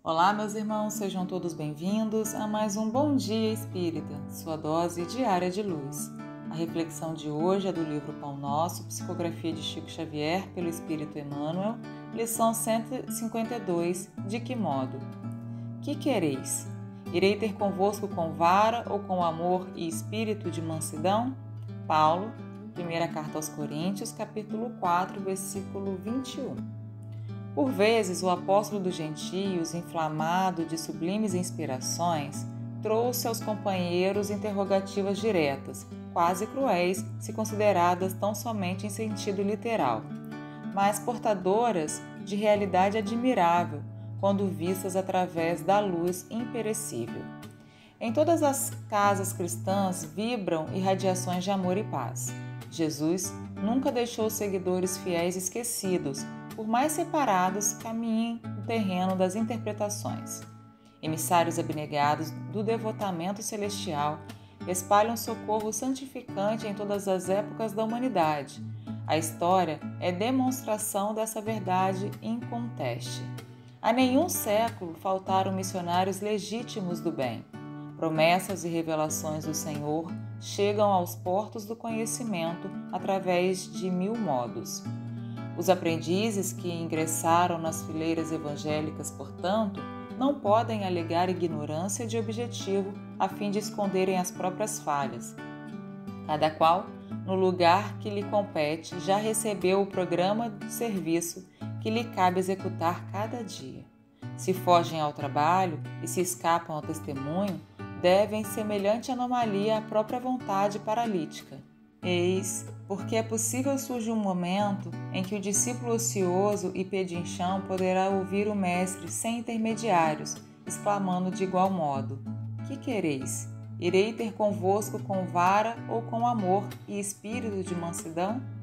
Olá, meus irmãos, sejam todos bem-vindos a mais um Bom Dia Espírita, sua dose diária de luz. A reflexão de hoje é do livro Pão Nosso, psicografia de Chico Xavier pelo Espírito Emmanuel, lição 152, De que modo? Que quereis? Irei ter convosco com vara ou com amor e espírito de mansidão? Paulo, primeira carta aos Coríntios, capítulo 4, versículo 21. Por vezes, o apóstolo dos gentios, inflamado de sublimes inspirações, trouxe aos companheiros interrogativas diretas, quase cruéis se consideradas tão somente em sentido literal, mas portadoras de realidade admirável quando vistas através da luz imperecível. Em todas as casas cristãs vibram irradiações de amor e paz. Jesus nunca deixou os seguidores fiéis esquecidos, por mais separados caminhem no terreno das interpretações. Emissários abnegados do devotamento celestial espalham socorro santificante em todas as épocas da humanidade. A história é demonstração dessa verdade inconteste. A nenhum século faltaram missionários legítimos do bem. Promessas e revelações do Senhor chegam aos portos do conhecimento através de mil modos. Os aprendizes que ingressaram nas fileiras evangélicas, portanto, não podem alegar ignorância de objetivo a fim de esconderem as próprias falhas. Cada qual, no lugar que lhe compete, já recebeu o programa de serviço que lhe cabe executar cada dia. Se fogem ao trabalho e se escapam ao testemunho, devem semelhante anomalia à própria vontade paralítica. Eis porque é possível surge um momento em que o discípulo ocioso e pedinchão poderá ouvir o mestre sem intermediários, exclamando de igual modo: Que quereis? Irei ter convosco com vara ou com amor e espírito de mansidão?